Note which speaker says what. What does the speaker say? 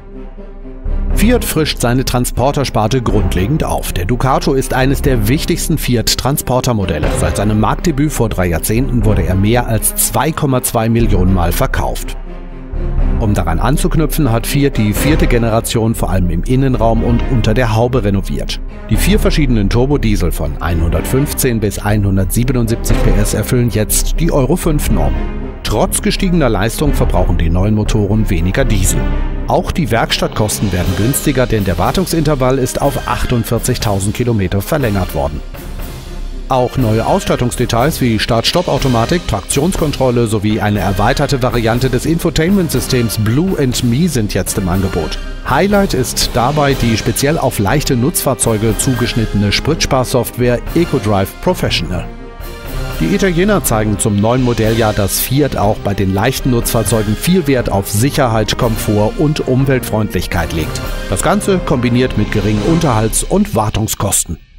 Speaker 1: Fiat frischt seine Transportersparte grundlegend auf. Der Ducato ist eines der wichtigsten Fiat-Transportermodelle. Seit seinem Marktdebüt vor 3 Jahrzehnten wurde er mehr als 2,2 Millionen Mal verkauft. Um daran anzuknüpfen, hat Fiat die 4. Generation vor allem im Innenraum und unter der Haube renoviert. Die 4 verschiedenen Turbodiesel von 115 bis 177 PS erfüllen jetzt die Euro 5-Norm. Trotz gestiegener Leistung verbrauchen die neuen Motoren weniger Diesel. Auch die Werkstattkosten werden günstiger, denn der Wartungsintervall ist auf 48.000 Kilometer verlängert worden. Auch neue Ausstattungsdetails wie Start-Stopp-Automatik, Traktionskontrolle sowie eine erweiterte Variante des Infotainment-Systems Blue & Me sind jetzt im Angebot. Highlight ist dabei die speziell auf leichte Nutzfahrzeuge zugeschnittene Spritsparsoftware EcoDrive Professional. Die Italiener zeigen zum neuen Modelljahr, dass Fiat auch bei den leichten Nutzfahrzeugen viel Wert auf Sicherheit, Komfort und Umweltfreundlichkeit legt. Das Ganze kombiniert mit geringen Unterhalts- und Wartungskosten.